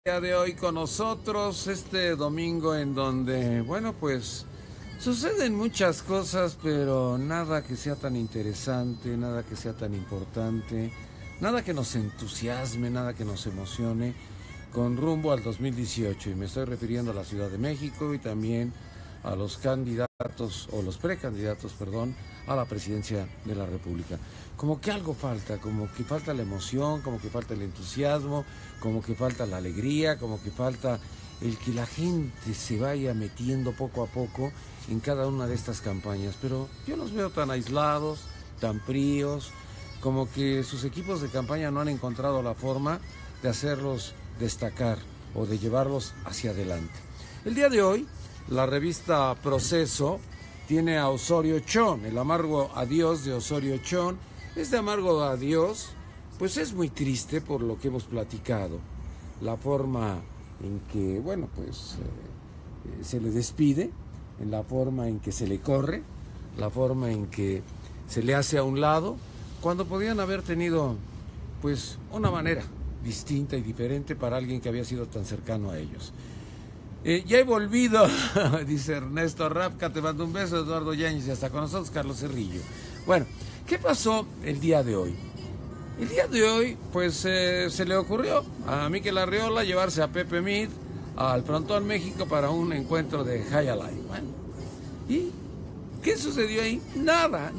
Día de hoy con nosotros, este domingo en donde, bueno, pues suceden muchas cosas, pero nada que sea tan interesante, nada que sea tan importante, nada que nos entusiasme, nada que nos emocione con rumbo al 2018. Y me estoy refiriendo a la Ciudad de México y también a los candidatos, o los precandidatos, perdón, a la presidencia de la República. Como que algo falta, como que falta la emoción, como que falta el entusiasmo, como que falta la alegría, como que falta el que la gente se vaya metiendo poco a poco en cada una de estas campañas. Pero yo los veo tan aislados, tan fríos, como que sus equipos de campaña no han encontrado la forma de hacerlos destacar o de llevarlos hacia adelante. El día de hoy, la revista Proceso tiene a Osorio Chong, el amargo adiós de Osorio Chong. Este amargo adiós, pues es muy triste por lo que hemos platicado. La forma en que, bueno, pues se le despide, en la forma en que se le corre, la forma en que se le hace a un lado, cuando podían haber tenido, pues, una manera distinta y diferente para alguien que había sido tan cercano a ellos. Ya he volvido, dice Ernesto Rafca, te mando un beso, Eduardo Yáñez, y hasta con nosotros Carlos Cerrillo. Bueno, ¿qué pasó el día de hoy? El día de hoy, pues se le ocurrió a Mikel Arriola llevarse a Pepe Mid al Frontón México para un encuentro de High Life. Bueno, ¿y qué sucedió ahí? Nada.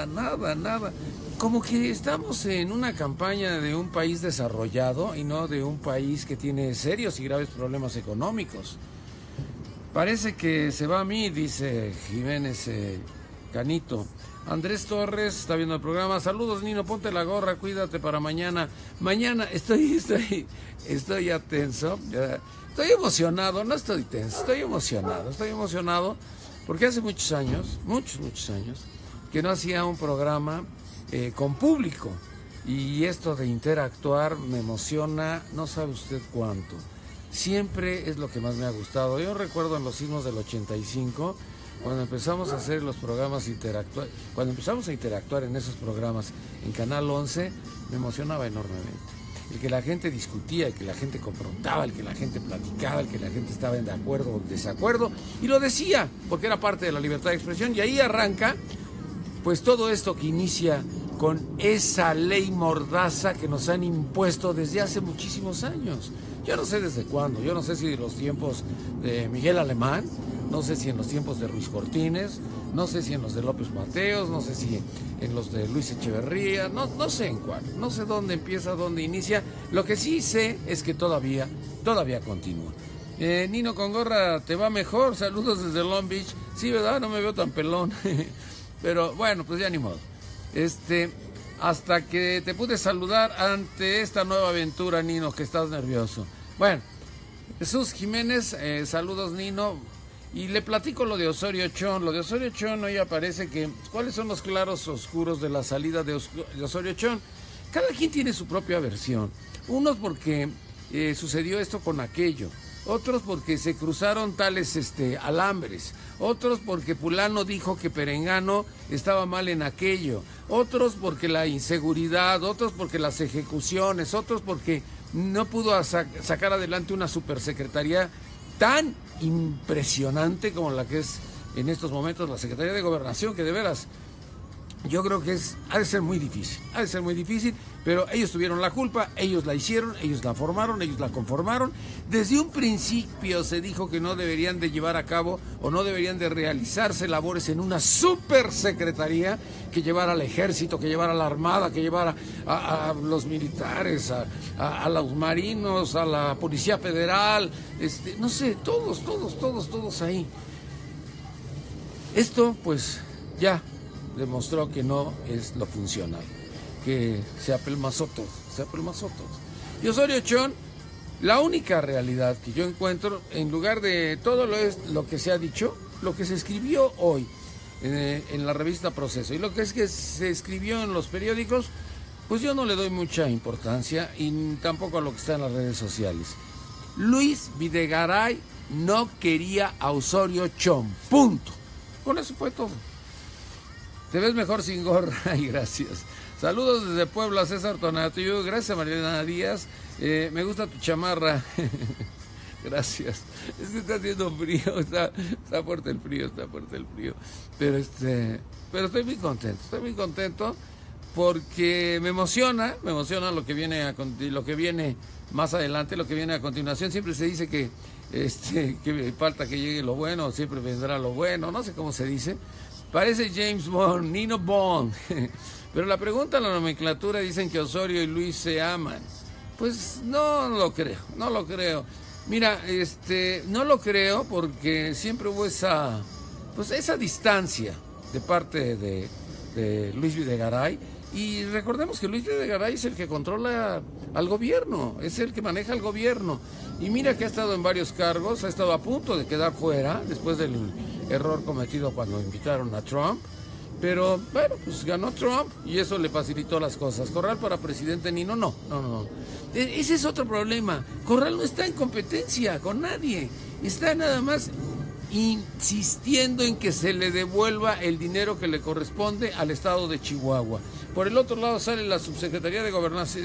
Como que estamos en una campaña de un país desarrollado y no de un país que tiene serios y graves problemas económicos. Parece que se va a mí, dice Jiménez Canito. Andrés Torres está viendo el programa. Saludos, Nino, ponte la gorra, cuídate para mañana. Mañana estoy ya tenso. Estoy emocionado, no estoy tenso, estoy emocionado porque hace muchos años que no hacía un programa con público, y esto de interactuar me emociona, no sabe usted cuánto. Siempre es lo que más me ha gustado. Yo recuerdo en los sismos del 85, cuando empezamos a hacer los programas cuando empezamos a interactuar en esos programas en Canal 11, me emocionaba enormemente. El que la gente discutía, el que la gente confrontaba, el que la gente platicaba, el que la gente estaba en de acuerdo o desacuerdo, y lo decía, porque era parte de la libertad de expresión, y ahí arranca pues todo esto que inicia con esa ley mordaza que nos han impuesto desde hace muchísimos años. Yo no sé desde cuándo, yo no sé si de los tiempos de Miguel Alemán, no sé si en los tiempos de Ruiz Cortines, no sé si en los de López Mateos, no sé si en los de Luis Echeverría, no sé en cuál, no sé dónde empieza, dónde inicia. Lo que sí sé es que todavía continúa. Nino con gorra, ¿te va mejor? Saludos desde Long Beach. Sí, ¿verdad? No me veo tan pelón. Pero bueno, pues ya ni modo. Hasta que te pude saludar ante esta nueva aventura, Nino, que estás nervioso. Bueno, Jesús Jiménez, saludos, Nino. Y le platico lo de Osorio Chong. Lo de Osorio Chong hoy aparece que, ¿cuáles son los claros oscuros de la salida de Osorio Chong? Cada quien tiene su propia versión. Unos porque sucedió esto con aquello. Otros porque se cruzaron tales alambres, otros porque fulano dijo que perengano estaba mal en aquello, otros porque la inseguridad, otros porque las ejecuciones, otros porque no pudo sacar adelante una supersecretaría tan impresionante como la que es en estos momentos la Secretaría de Gobernación, que de veras yo creo que ha de ser muy difícil, pero ellos tuvieron la culpa, ellos la hicieron, ellos la formaron, ellos la conformaron. Desde un principio se dijo que no deberían de llevar a cabo o no deberían de realizarse labores en una supersecretaría que llevara al ejército, que llevara a la armada, que llevara a los militares, a los marinos, a la policía federal, no sé, todos ahí. Esto pues ya demostró que no es lo funcional, que se apelmazó todo. Y Osorio Chong, la única realidad que yo encuentro, en lugar de todo lo que se ha dicho, lo que se escribió hoy en la revista Proceso y lo que se escribió en los periódicos, pues yo no le doy mucha importancia, y tampoco a lo que está en las redes sociales. Luis Videgaray no quería a Osorio Chong, punto. Con eso fue todo. Te ves mejor sin gorra, y gracias. Saludos desde Puebla, César Tonatiu. Gracias, Mariana Díaz. Me gusta tu chamarra. Gracias. Es que está haciendo frío, está fuerte el frío, está fuerte el frío. Pero estoy muy contento porque me emociona lo que viene más adelante, lo que viene a continuación. Siempre se dice que falta que llegue lo bueno, siempre vendrá lo bueno, no sé cómo se dice. Parece James Bond, Nino Bond. Pero la pregunta en la nomenclatura dicen que Osorio y Luis se aman. Pues no lo creo. Mira, no lo creo porque siempre hubo esa distancia de parte de Luis Videgaray. Y recordemos que Luis Videgaray es el que controla al gobierno, es el que maneja al gobierno. Y mira que ha estado en varios cargos, ha estado a punto de quedar fuera después del error cometido cuando invitaron a Trump. Pero bueno, pues ganó Trump y eso le facilitó las cosas. Corral para presidente, Nino, no. Ese es otro problema. Corral no está en competencia con nadie. Está nada más insistiendo en que se le devuelva el dinero que le corresponde al estado de Chihuahua. Por el otro lado sale la subsecretaría de Gobernación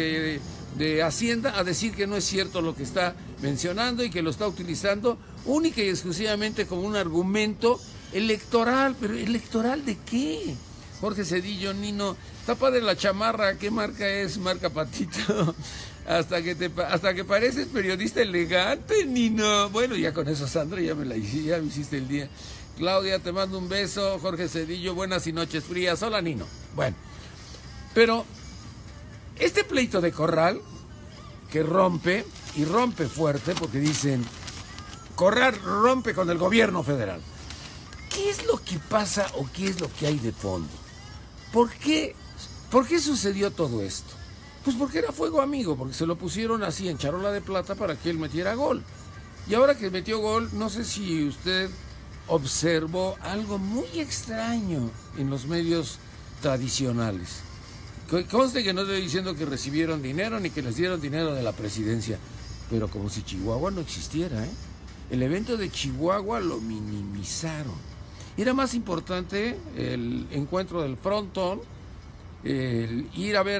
de Hacienda a decir que no es cierto lo que está mencionando y que lo está utilizando única y exclusivamente como un argumento electoral. ¿Pero electoral de qué? Jorge Cedillo, Nino, está padre la chamarra, ¿qué marca es? Marca Patito. Hasta que pareces periodista elegante, Nino. Bueno, ya con eso, Sandra, ya me hiciste el día. Claudia, te mando un beso. Jorge Cedillo, buenas y noches frías. Hola, Nino. Bueno, pero este pleito de Corral, que rompe fuerte, porque dicen, Corral rompe con el gobierno federal. ¿Qué es lo que pasa o qué es lo que hay de fondo? ¿Por qué sucedió todo esto? Pues porque era fuego amigo, porque se lo pusieron así en charola de plata para que él metiera gol. Y ahora que metió gol, no sé si usted observó algo muy extraño en los medios tradicionales. Conste que no estoy diciendo que recibieron dinero ni que les dieron dinero de la presidencia, pero como si Chihuahua no existiera, ¿eh? El evento de Chihuahua lo minimizaron. Era más importante el encuentro del frontón, el ir a ver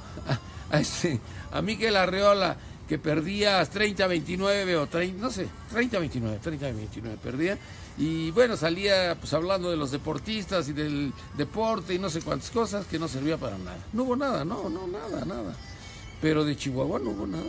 a Mikel Arreola, que perdía 30-29 o 30, no sé, 30-29 perdía. Y bueno, salía pues hablando de los deportistas y del deporte y no sé cuántas cosas que no servía para nada. No hubo nada, nada. Pero de Chihuahua no hubo nada.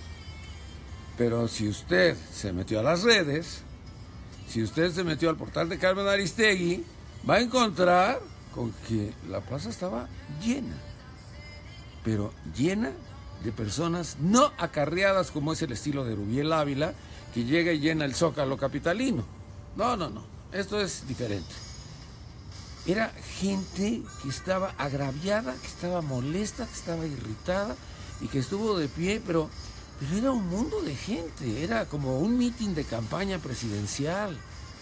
Pero si usted se metió a las redes, si usted se metió al portal de Carmen Aristegui, va a encontrar con que la plaza estaba llena. Pero llena de personas no acarreadas como es el estilo de Rubiel Ávila, que llega y llena el Zócalo capitalino. No, esto es diferente. Era gente que estaba agraviada, que estaba molesta, que estaba irritada y que estuvo de pie, pero era un mundo de gente, era como un mitin de campaña presidencial.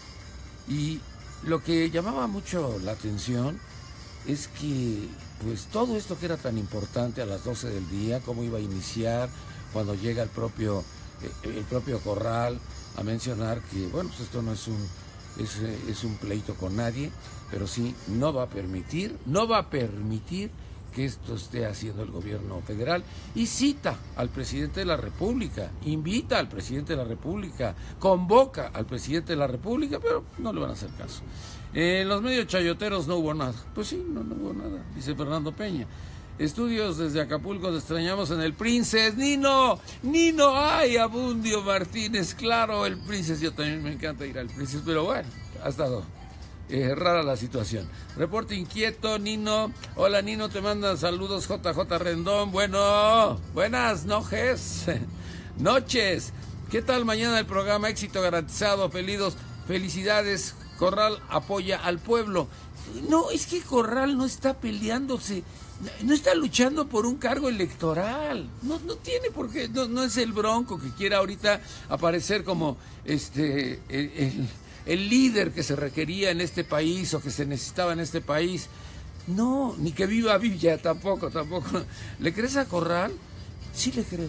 Y lo que llamaba mucho la atención es que pues todo esto que era tan importante a las 12 del día, cómo iba a iniciar, cuando llega el propio Corral a mencionar que bueno, pues esto no es un pleito con nadie, pero sí no va a permitir que esto esté haciendo el gobierno federal, y cita al presidente de la República, invita al presidente de la República, convoca al presidente de la República, pero no le van a hacer caso. En los medios chayoteros no hubo nada. Pues sí, no hubo nada, dice Fernando Peña. Estudios desde Acapulco, te extrañamos en el Princess. Nino, ay, Abundio Martínez, claro, el Princess, yo también me encanta ir al Princess, pero bueno, ha estado rara la situación. Reporte inquieto, Nino. Hola, Nino, te mandan saludos JJ Rendón. Bueno, buenas noches. ¿Qué tal mañana el programa? Éxito garantizado, felicidades. Corral apoya al pueblo. No, es que Corral no está peleándose, no está luchando por un cargo electoral. No tiene por qué, no es el Bronco que quiera ahorita aparecer como el líder que se requería en este país o que se necesitaba en este país. No, ni que viva Villa, tampoco. ¿Le crees a Corral? Sí le creo.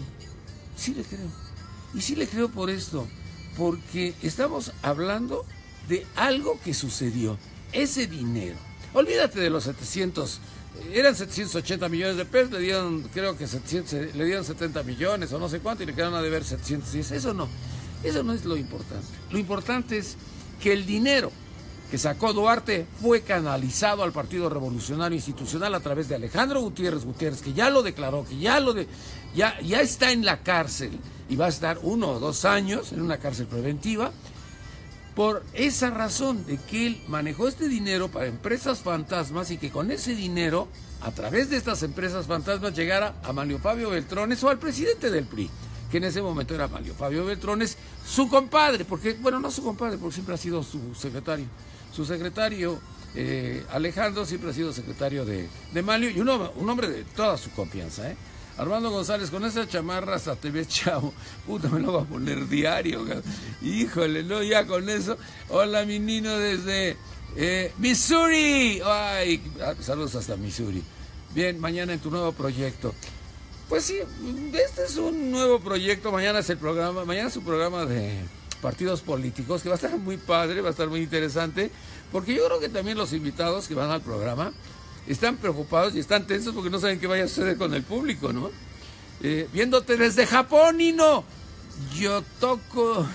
Y sí le creo por esto, porque estamos hablando de algo que sucedió. Ese dinero, olvídate de los 700 eran 780 millones de pesos, le dieron, creo que le dieron 70 millones o no sé cuánto y le quedaron a deber 710. Eso no es lo importante. Lo importante es que el dinero que sacó Duarte fue canalizado al Partido Revolucionario Institucional a través de Alejandro Gutiérrez, que ya lo declaró, que ya está en la cárcel y va a estar 1 o 2 años en una cárcel preventiva, por esa razón de que él manejó este dinero para empresas fantasmas y que con ese dinero, a través de estas empresas fantasmas, llegara a Manlio Fabio Beltrones o al presidente del PRI, que en ese momento era Manlio Fabio Beltrones, su compadre, porque, bueno, no su compadre, porque siempre ha sido su secretario. Su secretario, Alejandro, siempre ha sido secretario de Manlio y un hombre de toda su confianza, ¿eh? Armando González, con esa chamarra hasta te ves chavo. Puta, me lo va a poner diario. Híjole, no, ya con eso. Hola, mi Nino desde Missouri. Ay, saludos hasta Missouri. Bien, mañana en tu nuevo proyecto. Pues sí, este es un nuevo proyecto. Mañana es un programa de partidos políticos que va a estar muy padre, va a estar muy interesante. Porque yo creo que también los invitados que van al programa están preocupados y están tensos porque no saben qué vaya a suceder con el público, ¿no? Viéndote desde Japón, Nino. Yotoko.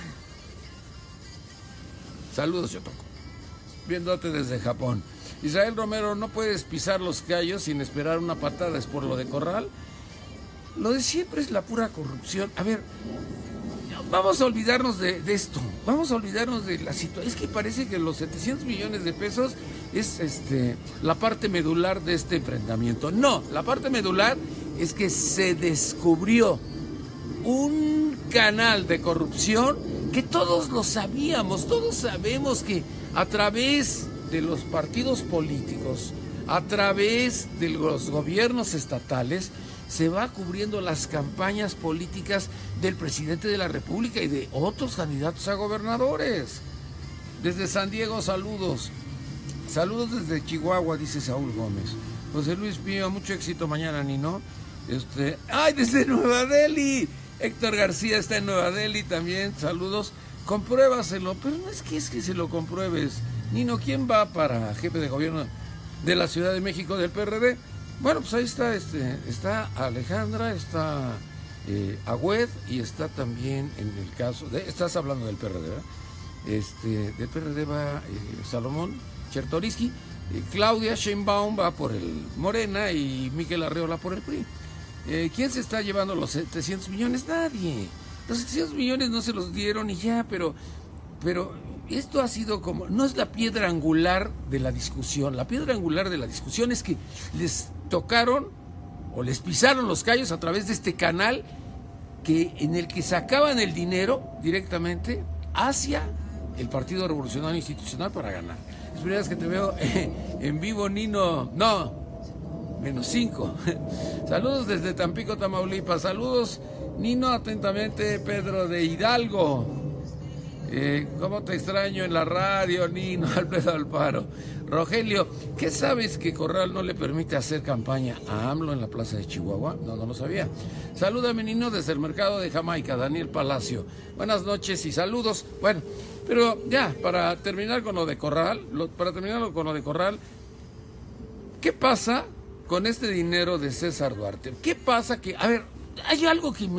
Saludos, Yotoko. Viéndote desde Japón. Israel Romero, no puedes pisar los callos sin esperar una patada, es por lo de Corral. Lo de siempre es la pura corrupción. A ver, vamos a olvidarnos de esto. Vamos a olvidarnos de la situación. Es que parece que los 700 millones de pesos es la parte medular de este enfrentamiento. No, la parte medular es que se descubrió un canal de corrupción que todos lo sabíamos. Todos sabemos que a través de los partidos políticos, a través de los gobiernos estatales, se va cubriendo las campañas políticas del presidente de la República y de otros candidatos a gobernadores. Desde San Diego, saludos. Saludos desde Chihuahua, dice Saúl Gómez. José Luis Pío, mucho éxito mañana, Nino. ¡Ay, desde Nueva Delhi! Héctor García está en Nueva Delhi también, saludos. Compruébaselo, pero no es que se lo compruebes. Nino, ¿quién va para jefe de gobierno de la Ciudad de México del PRD? Bueno, pues ahí está, está Alejandra, está Agüed y está también en el caso estás hablando del PRD, ¿verdad? Del PRD va Salomón Chertoriski, Claudia Sheinbaum va por el Morena y Miquel Arreola por el PRI. ¿Quién se está llevando los 700 millones? Nadie. Los 700 millones no se los dieron y ya, pero esto ha sido como, no es la piedra angular de la discusión. La piedra angular de la discusión es que les tocaron o les pisaron los callos a través de este canal en el que sacaban el dinero directamente hacia el Partido Revolucionario Institucional para ganar. Es primera vez que te veo en vivo, Nino. No, -5. Saludos desde Tampico, Tamaulipas. Saludos, Nino, atentamente, Pedro de Hidalgo. ¿Cómo te extraño en la radio, Nino? Alfredo Alfaro. Rogelio, ¿qué sabes que Corral no le permite hacer campaña a AMLO en la plaza de Chihuahua? No lo sabía. Salúdame, Nino, desde el mercado de Jamaica, Daniel Palacio. Buenas noches y saludos. Bueno, pero ya, para terminar con lo de Corral, ¿qué pasa con este dinero de César Duarte? ¿Qué pasa que, a ver, hay algo que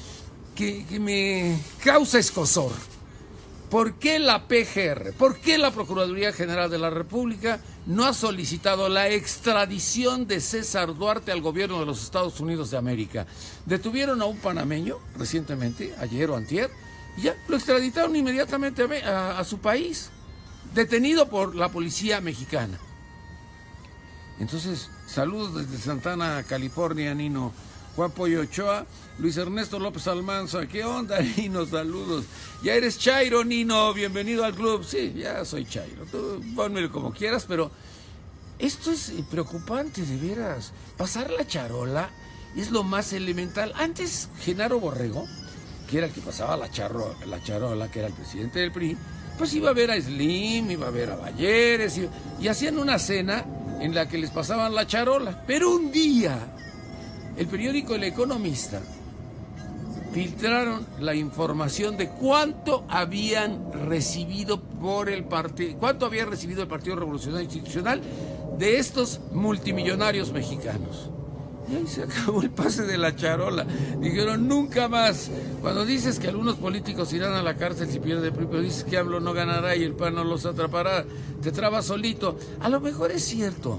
me causa escozor? ¿Por qué la PGR, por qué la Procuraduría General de la República no ha solicitado la extradición de César Duarte al gobierno de los Estados Unidos de América? Detuvieron a un panameño recientemente, ayer o antier, y ya lo extraditaron inmediatamente a su país, detenido por la policía mexicana. Entonces, saludos desde Santana, California, Nino. Juan Pollo Ochoa, Luis Ernesto López Almanza, ¿qué onda, Nino? Saludos. Ya eres Chairo, Nino, bienvenido al club. Sí, ya soy Chairo, tú pónmelo como quieras, pero esto es preocupante, de veras. Pasar la charola es lo más elemental. Antes, Genaro Borrego, que era el que pasaba la charola, que era el presidente del PRI, pues iba a ver a Slim, iba a ver a Balleres, y hacían una cena en la que les pasaban la charola. Pero un día el periódico El Economista filtraron la información de cuánto habían recibido cuánto había recibido el Partido Revolucionario Institucional de estos multimillonarios mexicanos. Y ahí se acabó el pase de la charola. Dijeron, nunca más. Cuando dices que algunos políticos irán a la cárcel si pierde el PRI, pero dices que AMLO no ganará y el PAN no los atrapará, te trabas solito. A lo mejor es cierto,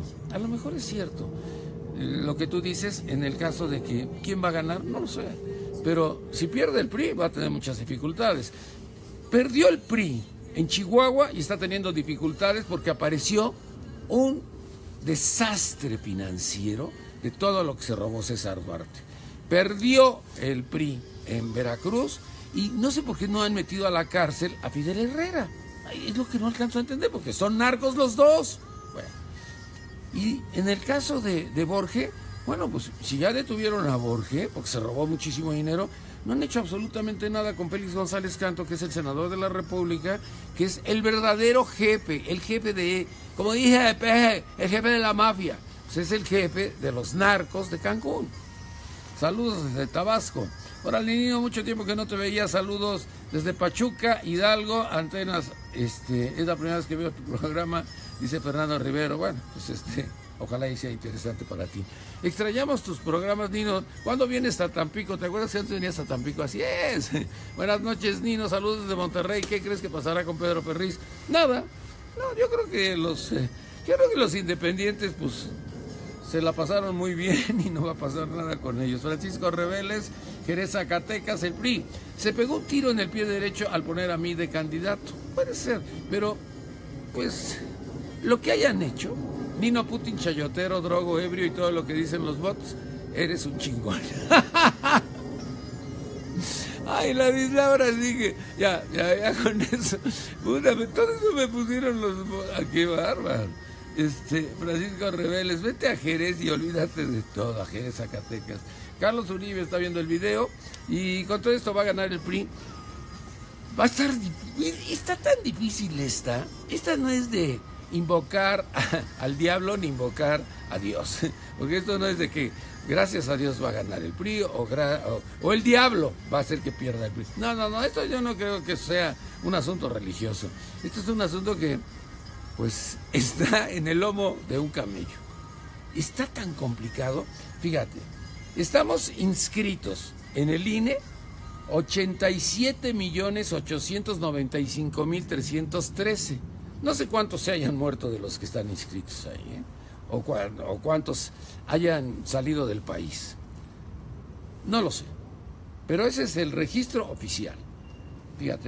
lo que tú dices en el caso de que ¿quién va a ganar? No lo sé. Pero si pierde el PRI va a tener muchas dificultades. Perdió el PRI en Chihuahua y está teniendo dificultades porque apareció un desastre financiero de todo lo que se robó César Duarte. Perdió el PRI en Veracruz y no sé por qué no han metido a la cárcel a Fidel Herrera. Es lo que no alcanzo a entender, porque son narcos los dos. Bueno, y en el caso de Borge, bueno, pues si ya detuvieron a Borge, porque se robó muchísimo dinero, no han hecho absolutamente nada con Félix González Canto, que es el senador de la República, que es el verdadero jefe, el jefe de, como dije, el jefe de la mafia. Pues es el jefe de los narcos de Cancún. Saludos desde Tabasco. Órale, Nino, mucho tiempo que no te veía. Saludos desde Pachuca, Hidalgo, Antenas. Es la primera vez que veo tu programa, dice Fernando Rivero. Bueno, pues ojalá y sea interesante para ti. Extrañamos tus programas, Nino. ¿Cuándo vienes a Tampico? ¿Te acuerdas que antes venías a Tampico? Así es. Buenas noches, Nino. Saludos desde Monterrey. ¿Qué crees que pasará con Pedro Ferriz? Nada. No, yo creo que los independientes, pues, se la pasaron muy bien y no va a pasar nada con ellos. Francisco Reveles, Jerez, Zacatecas, el PRI se pegó un tiro en el pie derecho al poner a mí de candidato. Puede ser, pero pues lo que hayan hecho, Nino Putin, chayotero, drogo, ebrio y todo lo que dicen los bots, eres un chingón. Ay, la Laura, dije, ya con eso. Todo eso me pusieron los bots. ¡Ah, qué bárbaro! Francisco Reveles, vete a Jerez y olvídate de todo, a Jerez, Zacatecas. Carlos Uribe está viendo el video y con todo esto va a ganar el PRI. Va a estar, está tan difícil esta no es de invocar al diablo ni invocar a Dios, porque esto no es de que gracias a Dios va a ganar el PRI o el diablo va a hacer que pierda el PRI. No, esto yo no creo que sea un asunto religioso. Esto es un asunto que pues está en el lomo de un camello. Está tan complicado. Fíjate, estamos inscritos en el INE 87.895.313. No sé cuántos se hayan muerto de los que están inscritos ahí, o cuántos hayan salido del país. No lo sé. Pero ese es el registro oficial. Fíjate,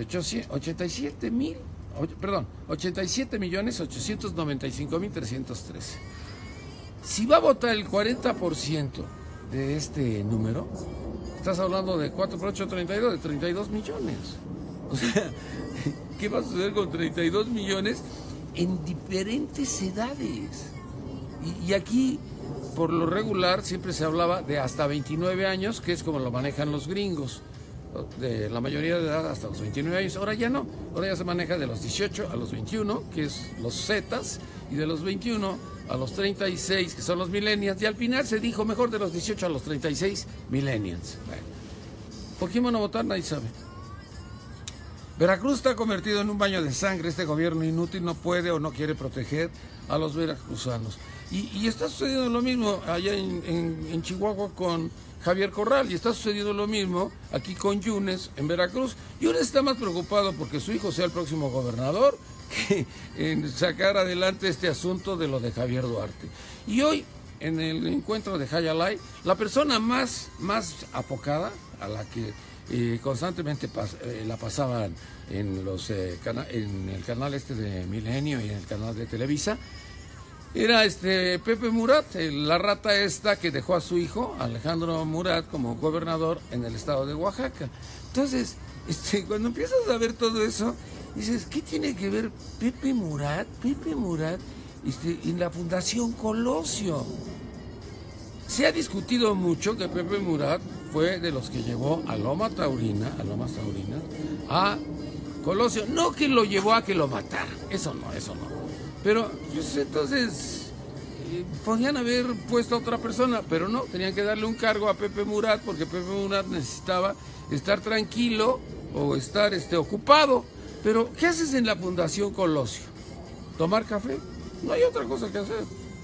87.895.313. Si va a votar el 40% de este número, estás hablando de 4 por 8, 32, de 32 millones. O sea, ¿qué va a suceder con 32 millones en diferentes edades? Y aquí, por lo regular, siempre se hablaba de hasta 29 años, que es como lo manejan los gringos. De la mayoría de edad hasta los 29 años, ahora ya no, ahora ya se maneja de los 18 a los 21, que es los Zetas, y de los 21 a los 36, que son los millennials, y al final se dijo mejor de los 18 a los 36 millennials. Bueno, ¿por quién van a votar? Nadie sabe. Veracruz está convertido en un baño de sangre. Este gobierno inútil no puede o no quiere proteger a los veracruzanos. Y está sucediendo lo mismo allá en Chihuahua con Javier Corral, y está sucediendo lo mismo aquí con Yunes en Veracruz. Yunes está más preocupado porque su hijo sea el próximo gobernador que en sacar adelante este asunto de lo de Javier Duarte. Y hoy, en el encuentro de Hayalay, la persona más apocada, a la que constantemente la pasaban en el canal de Milenio y en el canal de Televisa, era Pepe Murat, la rata esta que dejó a su hijo, Alejandro Murat, como gobernador en el estado de Oaxaca. Entonces, cuando empiezas a ver todo eso, dices, ¿qué tiene que ver Pepe Murat en la Fundación Colosio? Se ha discutido mucho que Pepe Murat fue de los que llevó a Lomas Taurinas a Colosio. No que lo llevó a que lo mataran, eso no. Pero entonces podían haber puesto a otra persona, pero no, tenían que darle un cargo a Pepe Murat, porque Pepe Murat necesitaba estar tranquilo o estar ocupado. Pero, ¿qué haces en la Fundación Colosio? ¿Tomar café? No hay otra cosa que hacer.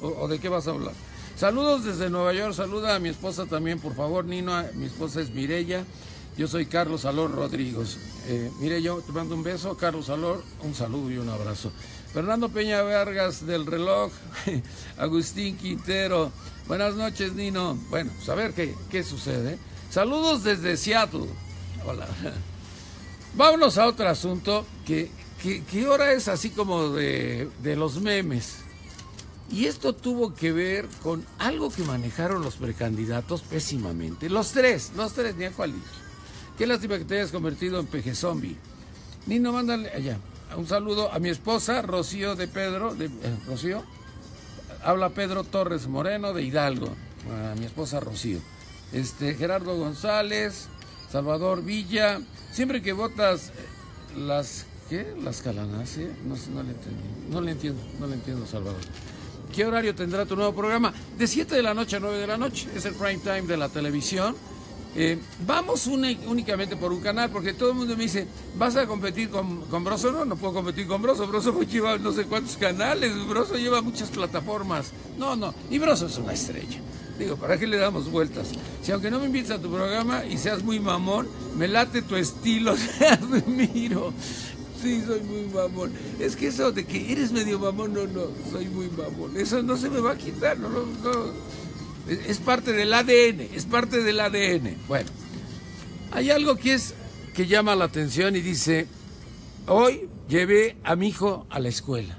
¿O de qué vas a hablar? Saludos desde Nueva York, saluda a mi esposa también, por favor, Nino. Mi esposa es Mireya, yo soy Carlos Alor Rodríguez. Mireya, te mando un beso, Carlos Alor, un saludo y un abrazo. Fernando Peña Vargas del Reloj, Agustín Quintero, buenas noches, Nino. Bueno, pues a ver qué sucede. Saludos desde Seattle. Hola. Vámonos a otro asunto que ahora es así como de los memes. Y esto tuvo que ver con algo que manejaron los precandidatos pésimamente. Los tres, ni a cuál ir. Qué lástima que te hayas convertido en peje zombie. Nino, mándale allá un saludo a mi esposa, Rocío de Pedro. Rocío, habla Pedro Torres Moreno de Hidalgo. A mi esposa Rocío. Gerardo González, Salvador Villa. Siempre que votas las calanas, ¿eh? No le entiendo, Salvador. ¿Qué horario tendrá tu nuevo programa? De 7 de la noche a 9 de la noche. Es el prime time de la televisión. Vamos únicamente por un canal, porque todo el mundo me dice, ¿vas a competir con Broso? No puedo competir con Broso. Broso lleva no sé cuántos canales. Broso lleva muchas plataformas. No. Y Broso es una estrella. Digo, ¿para qué le damos vueltas? Si aunque no me invites a tu programa y seas muy mamón, me late tu estilo, te admiro. Sí, soy muy mamón. Es que eso de que eres medio mamón, no, soy muy mamón. Eso no se me va a quitar, no. Es parte del ADN, Bueno, hay algo que llama la atención y dice, hoy llevé a mi hijo a la escuela.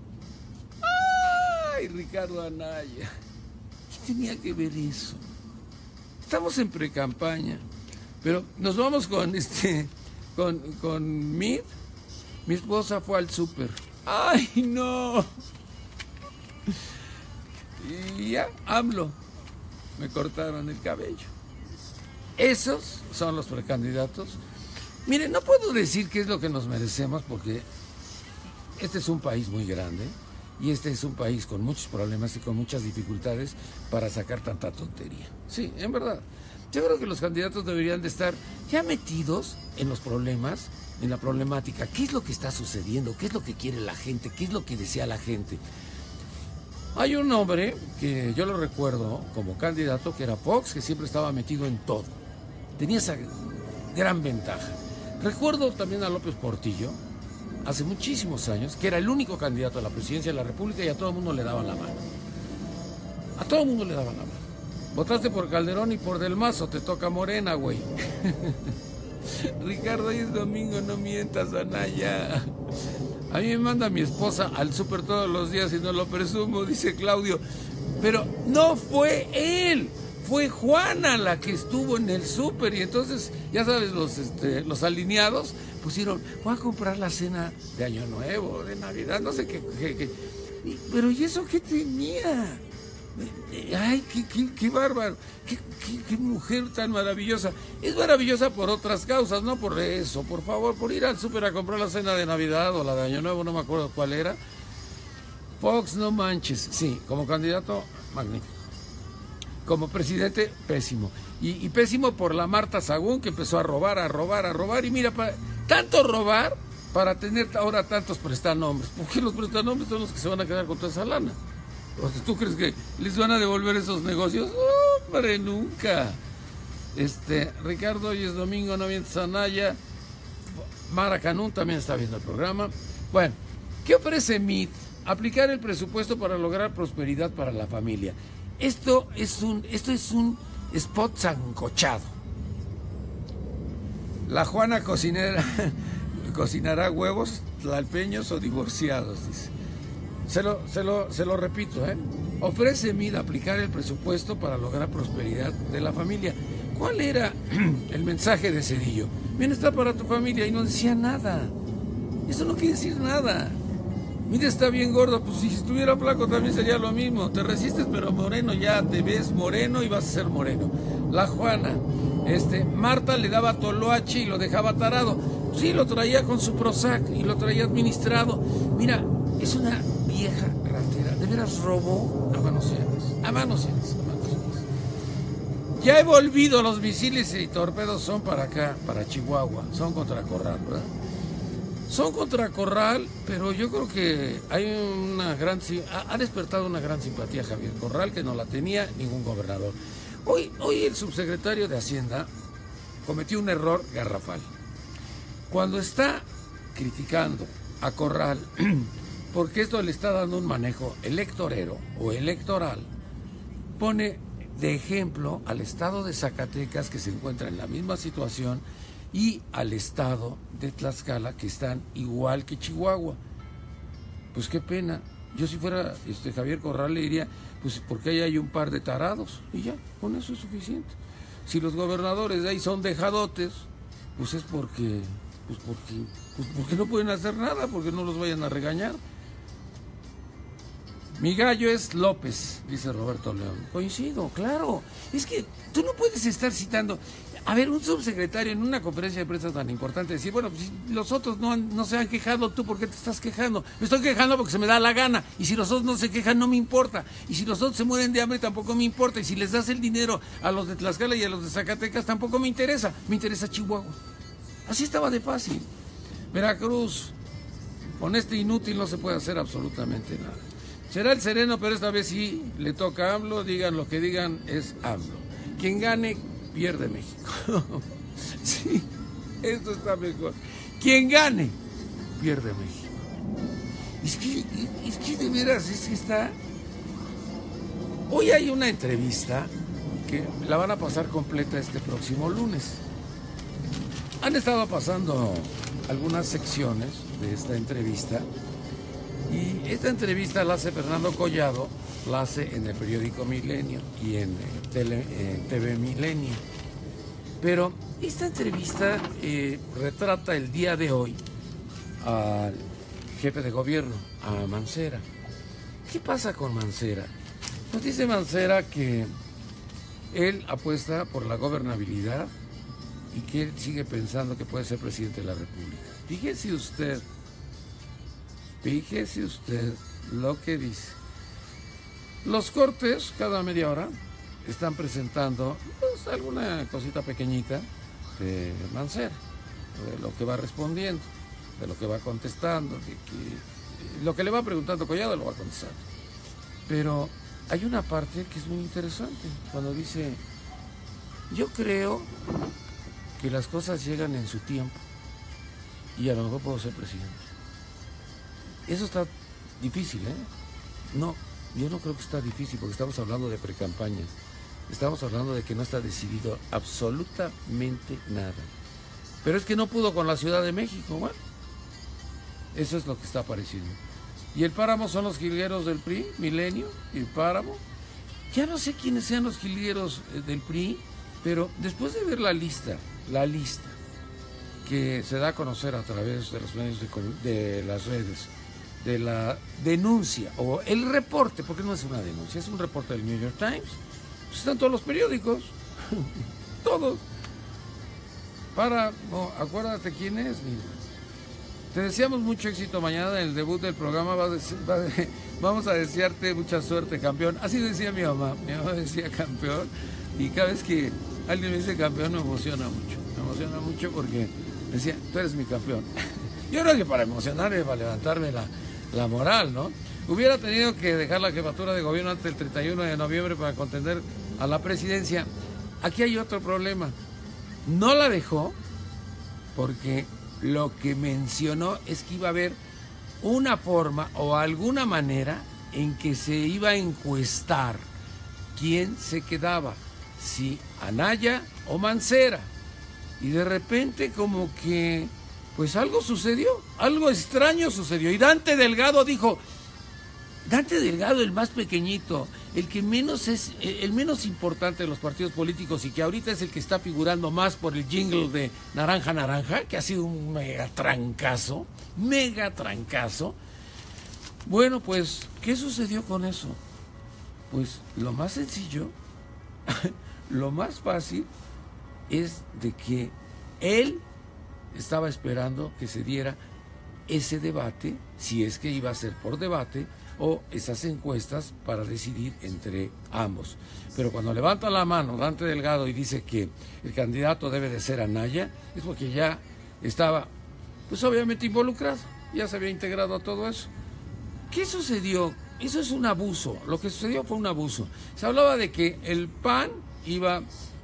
¡Ay, Ricardo Anaya! ¿Qué tenía que ver eso? Estamos en precampaña, pero nos vamos con Mid. Mi esposa fue al súper. ¡Ay, no! Y ya, AMLO. Me cortaron el cabello. Esos son los precandidatos. Miren, no puedo decir qué es lo que nos merecemos porque este es un país muy grande y este es un país con muchos problemas y con muchas dificultades para sacar tanta tontería. Sí, en verdad. Yo creo que los candidatos deberían de estar ya metidos en los problemas, en la problemática. ¿Qué es lo que está sucediendo? ¿Qué es lo que quiere la gente? ¿Qué es lo que desea la gente? Hay un hombre que yo lo recuerdo como candidato, que era Fox, que siempre estaba metido en todo. Tenía esa gran ventaja. Recuerdo también a López Portillo, hace muchísimos años, que era el único candidato a la presidencia de la República y a todo el mundo le daban la mano. A todo el mundo le daban la mano. Votaste por Calderón y por Del Mazo, te toca Morena, güey. Ricardo, hoy es domingo, no mientas, Anaya. A mí me manda mi esposa al súper todos los días y no lo presumo, dice Claudio. Pero no fue él, fue Juana la que estuvo en el súper. Y entonces, ya sabes, los alineados pusieron, voy a comprar la cena de Año Nuevo, de Navidad, no sé qué. Pero ¿y eso qué tenía? Ay, qué bárbaro, qué mujer tan maravillosa. Es maravillosa por otras causas, no por eso. Por favor, por ir al súper a comprar la cena de Navidad o la de Año Nuevo, no me acuerdo cuál era. Fox, no manches. Sí, como candidato, magnífico. Como presidente, pésimo. Y pésimo por la Marta Sagún, que empezó a robar. Y mira, tanto robar para tener ahora tantos prestanombres. Porque los prestanombres son los que se van a quedar con toda esa lana. ¿Tú crees que les van a devolver esos negocios? ¡Hombre, nunca! Ricardo, hoy es domingo, no mientes, Anaya. Mara Canún también está viendo el programa. Bueno, ¿qué ofrece MIT? Aplicar el presupuesto para lograr prosperidad para la familia. Esto es un spot sancochado. La Juana cocinará huevos tlalpeños o divorciados, dice. Se lo repito, ofrece MIT aplicar el presupuesto para lograr prosperidad de la familia. ¿Cuál era el mensaje de Cedillo? Bienestar para tu familia, y no decía nada. Eso no quiere decir nada. Mira, está bien gordo, pues si estuviera flaco también sería lo mismo. Te resistes, pero moreno, ya te ves moreno y vas a ser moreno. La Juana, Marta le daba toloache y lo dejaba tarado. Sí, lo traía con su Prozac y lo traía administrado. Mira, es una vieja ratera, de veras robó a manos llenas. Ya he volvido, los misiles y torpedos son para acá, para Chihuahua, son contra Corral, ¿verdad? Son contra Corral, pero yo creo que hay ha despertado una gran simpatía Javier Corral, que no la tenía ningún gobernador. Hoy el subsecretario de Hacienda cometió un error garrafal. Cuando está criticando a Corral, porque esto le está dando un manejo electorero o electoral, pone de ejemplo al estado de Zacatecas, que se encuentra en la misma situación, y al estado de Tlaxcala, que están igual que Chihuahua. Pues qué pena. Yo si fuera Javier Corral le diría, pues porque ahí hay un par de tarados, y ya, con eso es suficiente. Si los gobernadores de ahí son dejadotes, pues es porque no pueden hacer nada, porque no los vayan a regañar. Mi gallo es López, dice Roberto León. Coincido, claro. Es que tú no puedes estar citando. A ver, un subsecretario en una conferencia de prensa tan importante decir, bueno, pues si los otros no se han quejado, ¿tú por qué te estás quejando? Me estoy quejando porque se me da la gana. Y si los otros no se quejan, no me importa. Y si los otros se mueren de hambre, tampoco me importa. Y si les das el dinero a los de Tlaxcala y a los de Zacatecas, tampoco me interesa. Me interesa Chihuahua. Así estaba de fácil. Veracruz, con este inútil no se puede hacer absolutamente nada. Será el sereno, pero esta vez sí le toca a AMLO, digan lo que digan, es AMLO. Quien gane, pierde México. Sí, esto está mejor. Quien gane, pierde México. Es que de veras, es que está... Hoy hay una entrevista que la van a pasar completa este próximo lunes. Han estado pasando algunas secciones de esta entrevista. Y esta entrevista la hace Fernando Collado, la hace en el periódico Milenio y en TV Milenio. Pero esta entrevista retrata el día de hoy al jefe de gobierno, a Mancera. ¿Qué pasa con Mancera? Nos dice Mancera que él apuesta por la gobernabilidad y que él sigue pensando que puede ser presidente de la República. Fíjese usted lo que dice. Los cortes, cada media hora, están presentando pues, alguna cosita pequeñita de Mancera, de lo que va respondiendo, de lo que va contestando, lo que le va preguntando Collado lo va contestando. Pero hay una parte que es muy interesante, cuando dice, yo creo que las cosas llegan en su tiempo y a lo mejor puedo ser presidente. Eso está difícil, ¿eh? No, yo no creo que está difícil porque estamos hablando de precampañas. Estamos hablando de que no está decidido absolutamente nada. Pero es que no pudo con la Ciudad de México, bueno. Eso es lo que está apareciendo. Y el Páramo son los jilgueros del PRI, Milenio y el Páramo. Ya no sé quiénes sean los jilgueros del PRI, pero después de ver la lista que se da a conocer a través de los medios de las redes, de la denuncia o el reporte, porque no es una denuncia, es un reporte del New York Times, pues están todos los periódicos, todos. Acuérdate quién es. Te deseamos mucho éxito mañana en el debut del programa. Vamos a desearte mucha suerte, campeón. Así decía mi mamá decía campeón, y cada vez que alguien me dice campeón me emociona mucho porque decía, tú eres mi campeón. Yo creo que para emocionarme, para levantarme la moral, ¿no? Hubiera tenido que dejar la jefatura de gobierno antes del 31 de noviembre para contender a la presidencia. Aquí hay otro problema. No la dejó porque lo que mencionó es que iba a haber una forma o alguna manera en que se iba a encuestar quién se quedaba, si Anaya o Mancera. Y de repente como que pues algo sucedió, algo extraño sucedió. Y Dante Delgado dijo, Dante Delgado, el más pequeñito, el que menos es, el menos importante de los partidos políticos y que ahorita es el que está figurando más por el jingle de Naranja Naranja, que ha sido un mega trancazo. Bueno, pues, ¿qué sucedió con eso? Pues lo más sencillo, lo más fácil es de que él estaba esperando que se diera ese debate, si es que iba a ser por debate, o esas encuestas para decidir entre ambos. Pero cuando levanta la mano Dante Delgado y dice que el candidato debe de ser Anaya, es porque ya estaba pues obviamente involucrado, ya se había integrado a todo eso. ¿Qué sucedió? Eso es un abuso, lo que sucedió fue un abuso. Se hablaba de que el PAN iba,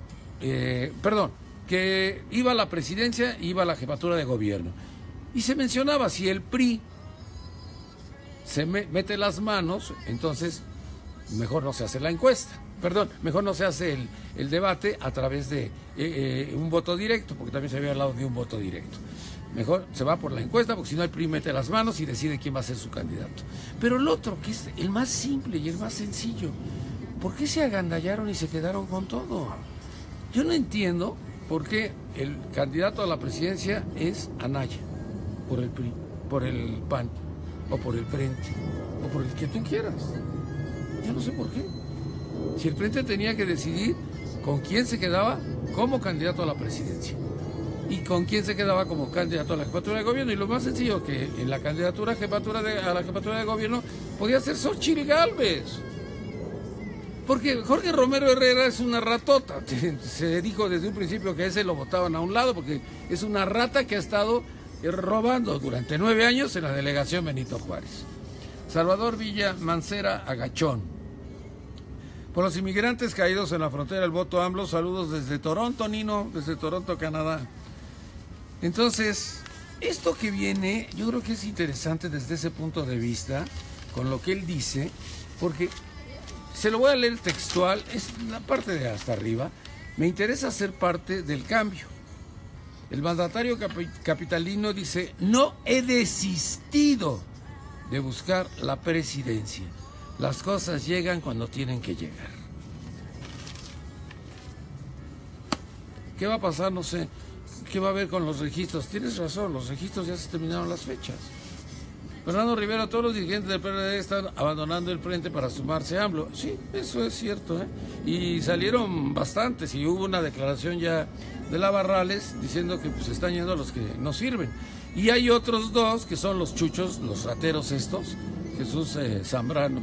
que iba a la presidencia, iba a la jefatura de gobierno. Y se mencionaba, si el PRI se mete las manos, entonces mejor no se hace la encuesta. Mejor no se hace el debate a través de un voto directo, porque también se había hablado de un voto directo. Mejor se va por la encuesta, porque si no el PRI mete las manos y decide quién va a ser su candidato. Pero el otro, que es el más simple y el más sencillo, ¿por qué se agandallaron y se quedaron con todo? Yo no entiendo por qué el candidato a la presidencia es Anaya, por el PRI, por el PAN, o por el Frente, o por el que tú quieras. Yo no sé por qué. Si el Frente tenía que decidir con quién se quedaba como candidato a la presidencia y con quién se quedaba como candidato a la jefatura de gobierno, y lo más sencillo, que en la candidatura a la jefatura de gobierno podía ser Xóchitl Gálvez, porque Jorge Romero Herrera es una ratota. Se dijo desde un principio que ese lo votaban a un lado porque es una rata que ha estado robando durante 9 años en la delegación Benito Juárez. Salvador Villa Mancera Agachón: por los inmigrantes caídos en la frontera del voto AMLO, saludos desde Toronto, Nino, desde Toronto, Canadá. Entonces, esto que viene, yo creo que es interesante desde ese punto de vista, con lo que él dice, porque se lo voy a leer textual, es la parte de hasta arriba. Me interesa ser parte del cambio. El mandatario capitalino dice: no he desistido de buscar la presidencia. Las cosas llegan cuando tienen que llegar. ¿Qué va a pasar? No sé. ¿Qué va a haber con los registros? Tienes razón, los registros ya se terminaron las fechas. Fernando Rivera: todos los dirigentes del PRD están abandonando el frente para sumarse a AMLO. Sí, eso es cierto, ¿eh? Y salieron bastantes, y hubo una declaración ya de la Barrales diciendo que pues están yendo a los que no sirven. Y hay otros dos que son los chuchos, los rateros estos, Jesús Zambrano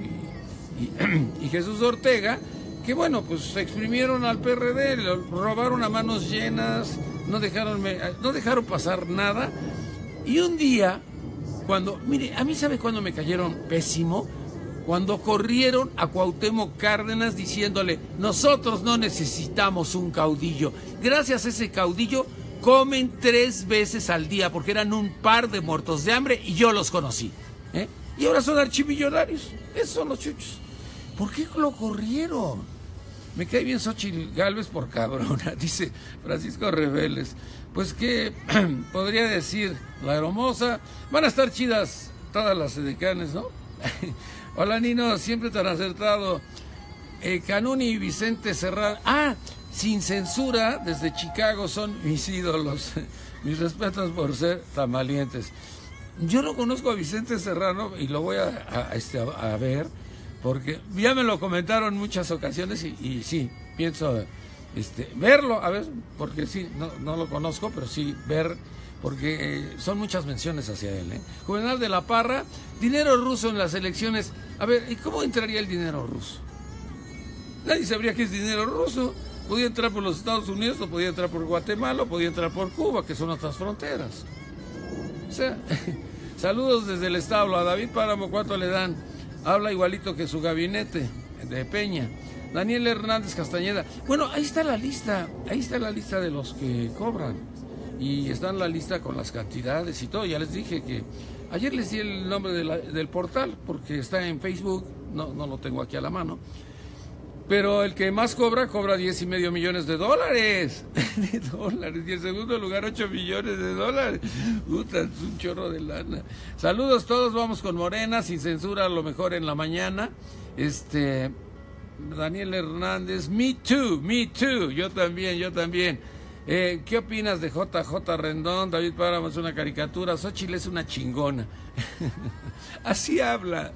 y Jesús Ortega, que bueno, pues se exprimieron al PRD, lo robaron a manos llenas, no dejaron pasar nada. Y un día, mire, a mí ¿sabe cuándo me cayeron pésimo? Cuando corrieron a Cuauhtémoc Cárdenas diciéndole: nosotros no necesitamos un caudillo. Gracias a ese caudillo comen 3 veces al día, porque eran un par de muertos de hambre y yo los conocí. Y ahora son archimillonarios. Esos son los chuchos. ¿Por qué lo corrieron? Me cae bien Xóchitl Gálvez por cabrona, dice Francisco Reveles. Pues qué podría decir la hermosa. Van a estar chidas todas las edecanes, ¿no? Hola Nino, siempre tan acertado. Canuni y Vicente Serrano. Sin censura, desde Chicago, son mis ídolos. Mis respetos por ser tan valientes. Yo no conozco a Vicente Serrano y lo voy a ver, porque ya me lo comentaron en muchas ocasiones y sí, pienso verlo, a ver, porque sí, no lo conozco, pero sí ver, porque son muchas menciones hacia él. Juvenal de la Parra: dinero ruso en las elecciones. A ver, ¿y cómo entraría el dinero ruso? Nadie sabría que es dinero ruso. Podía entrar por los Estados Unidos, o podía entrar por Guatemala, o podía entrar por Cuba, que son otras fronteras. O sea, saludos desde el establo. A David Páramo, ¿cuánto le dan? Habla igualito que su gabinete de Peña. Daniel Hernández Castañeda: bueno, ahí está la lista de los que cobran, y está en la lista con las cantidades y todo. Ya les dije que ayer les di el nombre del portal, porque está en Facebook, no lo tengo aquí a la mano. Pero el que más cobra 10.5 millones de dólares. Y en segundo lugar, 8 millones de dólares. Puta, es un chorro de lana. Saludos todos, vamos con Morena, sin censura, a lo mejor en la mañana. Daniel Hernández: me too, yo también. ¿Qué opinas de JJ Rendón? David Páramo: es una caricatura. Xóchitl es una chingona. Así habla.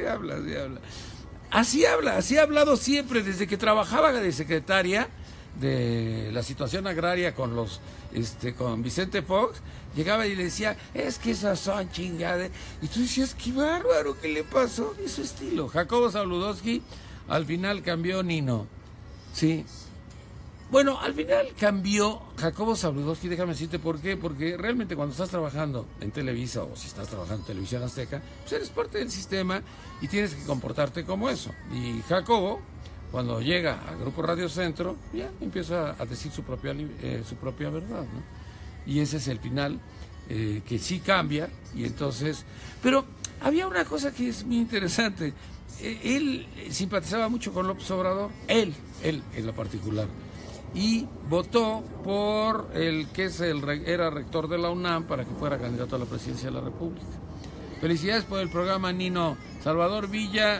Así ha hablado siempre, desde que trabajaba de secretaria de la situación agraria con con Vicente Fox. Llegaba y le decía: es que esas son chingadas. Y tú decías: qué bárbaro, ¿qué le pasó? Es su estilo. Jacobo Zabludowski: al final cambió Nino. Sí. Bueno, al final cambió Jacobo Zabludowski, déjame decirte por qué, porque realmente cuando estás trabajando en Televisa o si estás trabajando en Televisión Azteca, pues eres parte del sistema y tienes que comportarte como eso. Y Jacobo, cuando llega a Grupo Radio Centro, ya empieza a decir su propia verdad, ¿no? Y ese es el final, que sí cambia, y entonces... Pero había una cosa que es muy interesante. Él simpatizaba mucho con López Obrador, él en lo particular, y votó por el que era rector de la UNAM para que fuera candidato a la presidencia de la República. Felicidades por el programa, Nino. Salvador Villa,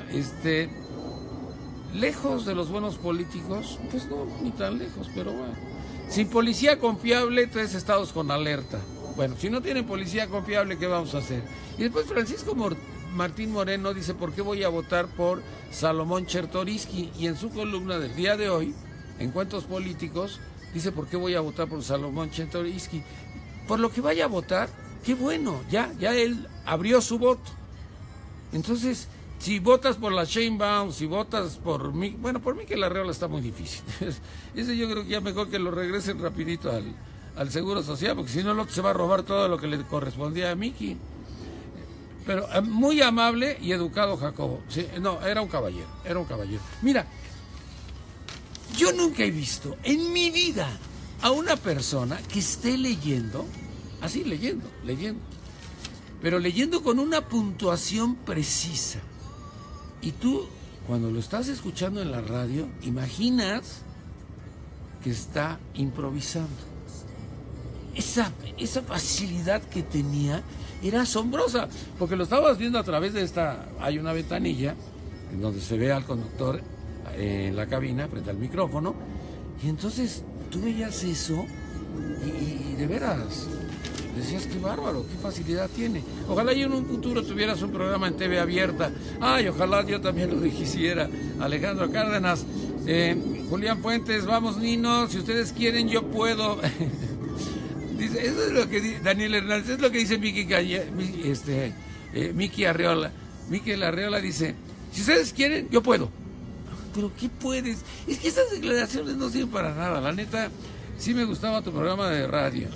lejos de los buenos políticos, pues no, ni tan lejos, pero bueno. Sin policía confiable, 3 estados con alerta. Bueno, si no tienen policía confiable, ¿qué vamos a hacer? Y después Francisco Martín Moreno dice, ¿por qué voy a votar por Salomón Chertoriski? Y en su columna del día de hoy, en Cuentos Políticos, dice, ¿por qué voy a votar por Salomón Chertoriski? Por lo que vaya a votar, qué bueno, ya él abrió su voto. Entonces, si votas por la Sheinbaum, si votas por mí, bueno, por mí que la Arreola está muy difícil. Ese yo creo que ya mejor que lo regresen rapidito al Seguro Social, porque si no, el otro se va a robar todo lo que le correspondía a Miki. Pero muy amable y educado Jacobo. Sí, no, era un caballero. Mira, yo nunca he visto en mi vida a una persona que esté leyendo, así leyendo, pero leyendo con una puntuación precisa. Y tú, cuando lo estás escuchando en la radio, imaginas que está improvisando. Esa facilidad que tenía era asombrosa, porque lo estabas viendo a través de hay una ventanilla en donde se ve al conductor en la cabina frente al micrófono, y entonces tú veías eso y de veras decías, qué bárbaro, qué facilidad tiene. Ojalá y en un futuro tuvieras un programa en TV abierta. Ay, ojalá yo también lo quisiera. Alejandro Cárdenas, Julián Fuentes, vamos Nino, si ustedes quieren yo puedo. Dice, eso es lo que dice Daniel Hernández, es lo que dice Miki Arreola. Miki Arreola dice, si ustedes quieren, yo puedo. ¿Pero qué puedes? Es que esas declaraciones no sirven para nada, la neta. Sí me gustaba tu programa de radio.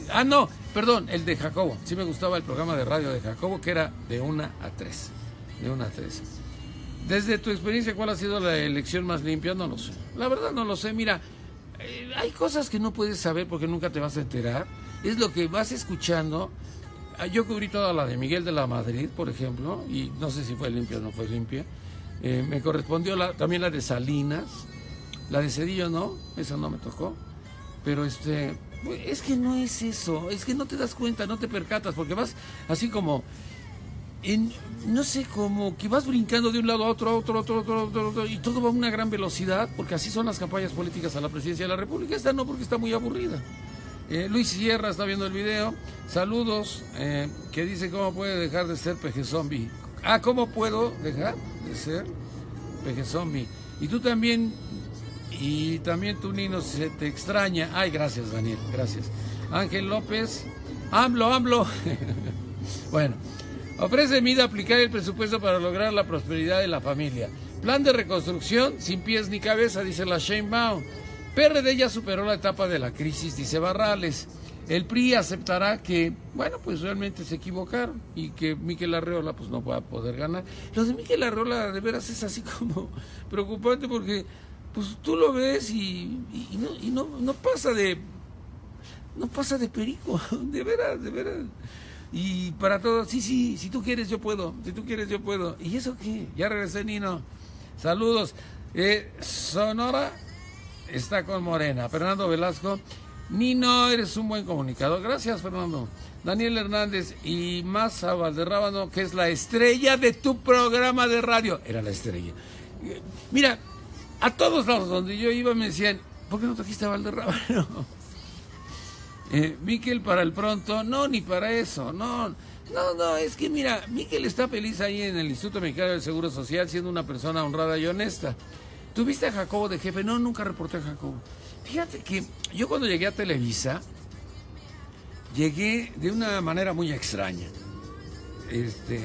El de Jacobo. Sí me gustaba el programa de radio de Jacobo, que era de 1 a 3. De 1 a 3. Desde tu experiencia, ¿cuál ha sido la elección más limpia? No lo sé. La verdad no lo sé. Mira, hay cosas que no puedes saber porque nunca te vas a enterar. Es lo que vas escuchando. Yo cubrí toda la de Miguel de la Madrid, por ejemplo, y no sé si fue limpia o no fue limpia. Me correspondió también la de Salinas. La de Cedillo no, esa no me tocó. Pero es que no es eso, es que no te das cuenta, no te percatas, porque vas así como, no sé, como que vas brincando de un lado a otro, y todo va a una gran velocidad, porque así son las campañas políticas a la presidencia de la República. Esta no, porque está muy aburrida. Luis Sierra está viendo el video, saludos, que dice, ¿cómo puede dejar de ser peje zombie? ¿Cómo puedo dejar de ser peje zombie? Y tú también... Y también tú, Nino, se te extraña. Ay, gracias, Daniel, gracias. Ángel López, AMLO. Bueno, ofrece MIDA aplicar el presupuesto para lograr la prosperidad de la familia. Plan de reconstrucción sin pies ni cabeza, dice la Sheinbaum. PRD ya superó la etapa de la crisis, dice Barrales. El PRI aceptará que, bueno, pues realmente se equivocaron y que Miquel Arreola pues no va a poder ganar. Lo de Miquel Arreola de veras es así como preocupante porque... pues tú lo ves y no pasa de perico, de veras. Y para todos, sí, si tú quieres yo puedo, ¿Y eso qué? Ya regresé, Nino. Saludos. Sonora está con Morena. Fernando Velasco, Nino, eres un buen comunicador. Gracias, Fernando. Daniel Hernández y Maza Valderrábano, que es la estrella de tu programa de radio. Era la estrella. Mira, a todos lados donde yo iba me decían, ¿por qué no trajiste a Valderrábano? Miquel para el pronto, no, ni para eso, no, es que mira, Miquel está feliz ahí en el Instituto Mexicano del Seguro Social, siendo una persona honrada y honesta. ¿Tuviste a Jacobo de jefe? No, nunca reporté a Jacobo. Fíjate que yo cuando llegué a Televisa, llegué de una manera muy extraña.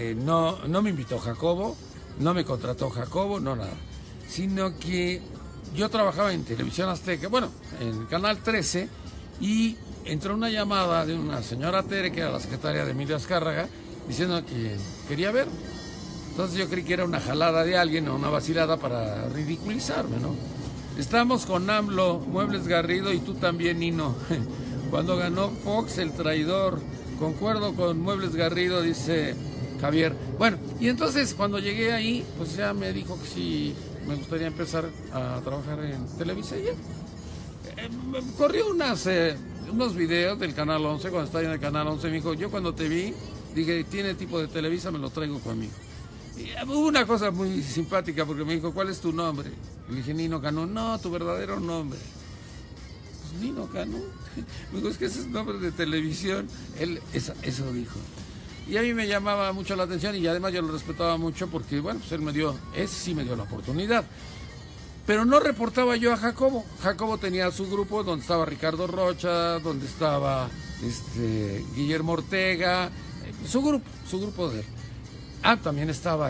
No me invitó Jacobo, no me contrató Jacobo, no nada. Sino que yo trabajaba en Televisión Azteca, bueno, en Canal 13, y entró una llamada de una señora Tere, que era la secretaria de Emilio Azcárraga, diciendo que quería ver. Entonces yo creí que era una jalada de alguien o una vacilada para ridiculizarme, ¿no? Estamos con AMLO, Muebles Garrido y tú también, Nino. Cuando ganó Fox, el traidor. Concuerdo con Muebles Garrido, dice Javier. Bueno, y entonces cuando llegué ahí, pues ya me dijo que sí me gustaría empezar a trabajar en Televisa. Y ya. Corrió unos videos del Canal 11, cuando estaba en el Canal 11, me dijo, yo cuando te vi, dije, tiene tipo de Televisa, me lo traigo conmigo. Y hubo una cosa muy simpática porque me dijo, ¿cuál es tu nombre? Y le dije, Nino Canún. No, tu verdadero nombre. Pues Nino Canún. Me dijo, es que ese es nombre de televisión. Él eso dijo. Y a mí me llamaba mucho la atención y además yo lo respetaba mucho porque, bueno, pues ese sí me dio la oportunidad. Pero no reportaba yo a Jacobo. Jacobo tenía su grupo donde estaba Ricardo Rocha, donde estaba Guillermo Ortega, su grupo de él. También estaba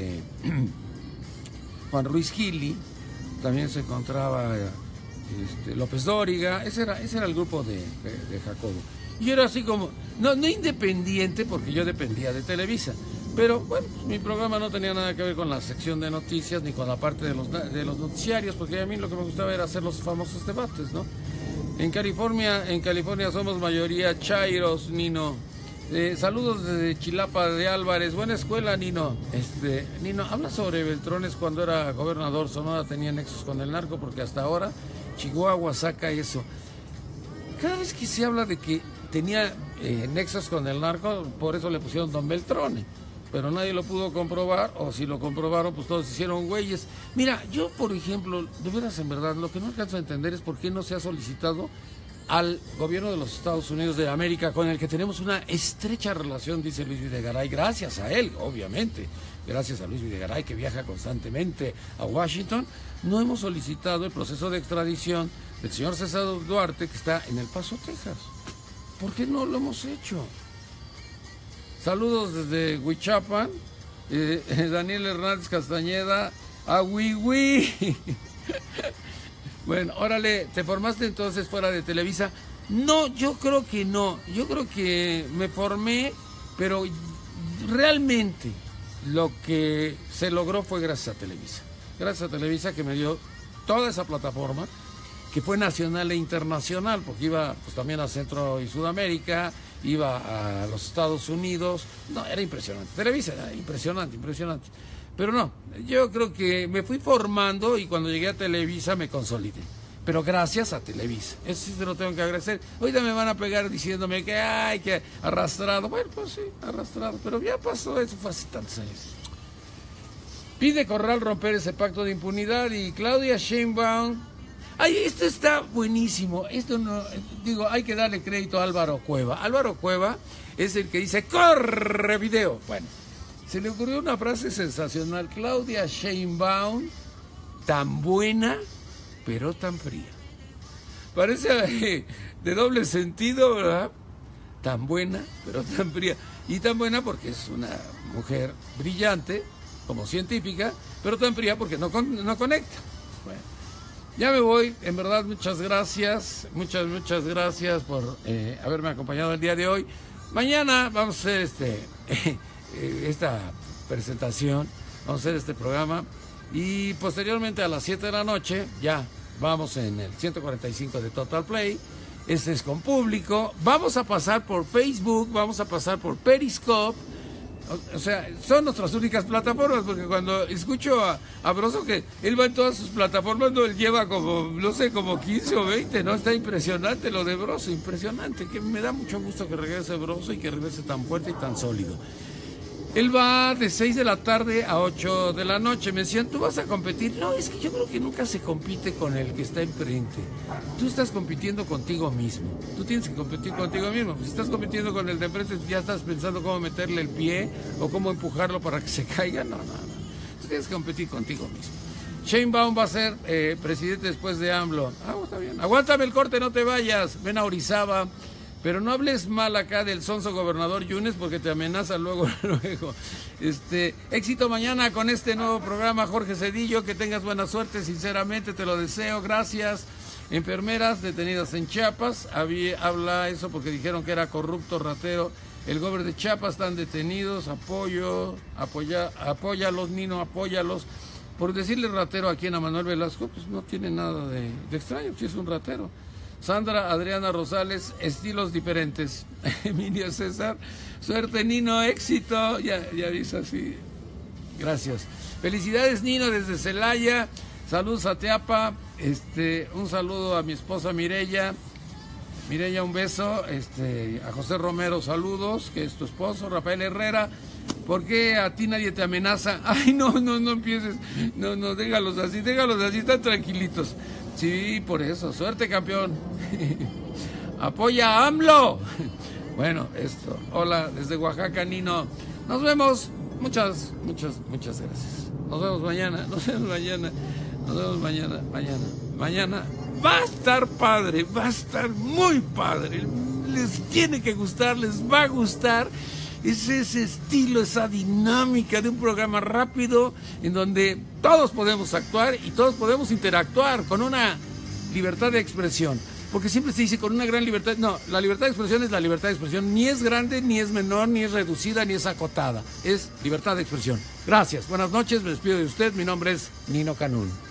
Juan Ruiz Gili, también se encontraba López Dóriga, ese era el grupo de Jacobo. Y era así como, no independiente, porque yo dependía de Televisa, pero bueno, mi programa no tenía nada que ver con la sección de noticias ni con la parte de los noticiarios, porque a mí lo que me gustaba era hacer los famosos debates, ¿no? En California somos mayoría chairos, Nino. Saludos desde Chilapa de Álvarez. Buena escuela, Nino. Nino, habla sobre Beltrones cuando era gobernador. Sonora tenía nexos con el narco, porque hasta ahora Chihuahua saca eso. Cada vez que se habla de que tenía nexos con el narco, por eso le pusieron Don Beltrone. Pero nadie lo pudo comprobar, o si lo comprobaron, pues todos hicieron güeyes. Mira, yo, por ejemplo, de veras, en verdad, lo que no alcanzo a entender es por qué no se ha solicitado al gobierno de los Estados Unidos de América, con el que tenemos una estrecha relación, dice Luis Videgaray, gracias a él, obviamente, gracias a Luis Videgaray, que viaja constantemente a Washington. No hemos solicitado el proceso de extradición del señor César Duarte, que está en El Paso, Texas. ¿Por qué no lo hemos hecho? Saludos desde Huichapan, Daniel Hernández Castañeda, a Huihui. Bueno, órale, ¿te formaste entonces fuera de Televisa? No, yo creo que no. Yo creo que me formé, pero realmente lo que se logró fue gracias a Televisa. Gracias a Televisa, que me dio toda esa plataforma, que fue nacional e internacional, porque iba pues también a Centro y Sudamérica, iba a los Estados Unidos. No, era impresionante. Televisa era impresionante. Pero no, yo creo que me fui formando y cuando llegué a Televisa me consolidé. Pero gracias a Televisa. Eso sí te lo tengo que agradecer. Ahorita me van a pegar diciéndome que arrastrado. Bueno, pues sí, arrastrado. Pero ya pasó, eso fue hace tantos años. Pide Corral romper ese pacto de impunidad y Claudia Sheinbaum. Ay, esto está buenísimo. Esto no, digo, hay que darle crédito a Álvaro Cueva. Álvaro Cueva es el que dice, ¡corre video! Bueno. Se le ocurrió una frase sensacional. Claudia Sheinbaum, tan buena, pero tan fría. Parece de doble sentido, ¿verdad? Tan buena, pero tan fría. Y tan buena porque es una mujer brillante, como científica, pero tan fría porque no conecta. Bueno, ya me voy. En verdad, muchas gracias. Muchas gracias por haberme acompañado el día de hoy. Mañana vamos a hacer esta presentación, vamos a hacer este programa y posteriormente a las 7 de la noche ya vamos en el 145 de Total Play. Este es con público, vamos a pasar por Facebook, vamos a pasar por Periscope. O sea, son nuestras únicas plataformas, porque cuando escucho a Broso, que él va en todas sus plataformas, no, él lleva como, no sé, como 15 o 20, ¿no? Está impresionante lo de Broso, impresionante, que me da mucho gusto que regrese Broso y que regrese tan fuerte y tan sólido. Él va de 6 de la tarde a 8 de la noche. Me decían, ¿tú vas a competir? No, es que yo creo que nunca se compite con el que está enfrente. Tú estás compitiendo contigo mismo. Tú tienes que competir contigo mismo. Si estás compitiendo con el de enfrente, ya estás pensando cómo meterle el pie o cómo empujarlo para que se caiga. No. Tú tienes que competir contigo mismo. Sheinbaum va a ser presidente después de AMLO. Está bien. Aguántame el corte, no te vayas. Ven a Orizaba. Pero no hables mal acá del sonso gobernador Yunes porque te amenaza luego. Éxito mañana con este nuevo programa, Jorge Cedillo. Que tengas buena suerte, sinceramente te lo deseo. Gracias. Enfermeras detenidas en Chiapas. Habla eso porque dijeron que era corrupto, ratero. El gobernador de Chiapas, están detenidos. Apóyalos, Nino, apóyalos. Por decirle ratero aquí a Manuel Velasco, pues no tiene nada de extraño, si es un ratero. Sandra Adriana Rosales, estilos diferentes. Emilio César, suerte Nino, éxito. Ya dice así. Gracias. Felicidades Nino desde Celaya. Saludos a Teapa. Un saludo a mi esposa Mireya. Mireya, un beso. A José Romero, saludos, que es tu esposo. Rafael Herrera. ¿Por qué a ti nadie te amenaza? Ay, no empieces. No, déjalos así, están tranquilitos. Sí, por eso. Suerte, campeón. Apoya a AMLO. Bueno, hola, desde Oaxaca, Nino. Nos vemos. Muchas gracias. Nos vemos mañana. Mañana va a estar padre, va a estar muy padre. Les tiene que gustar, les va a gustar. Es ese estilo, esa dinámica de un programa rápido en donde todos podemos actuar y todos podemos interactuar con una libertad de expresión. Porque siempre se dice con una gran libertad. No, la libertad de expresión es la libertad de expresión. Ni es grande, ni es menor, ni es reducida, ni es acotada. Es libertad de expresión. Gracias. Buenas noches. Me despido de usted. Mi nombre es Nino Canún.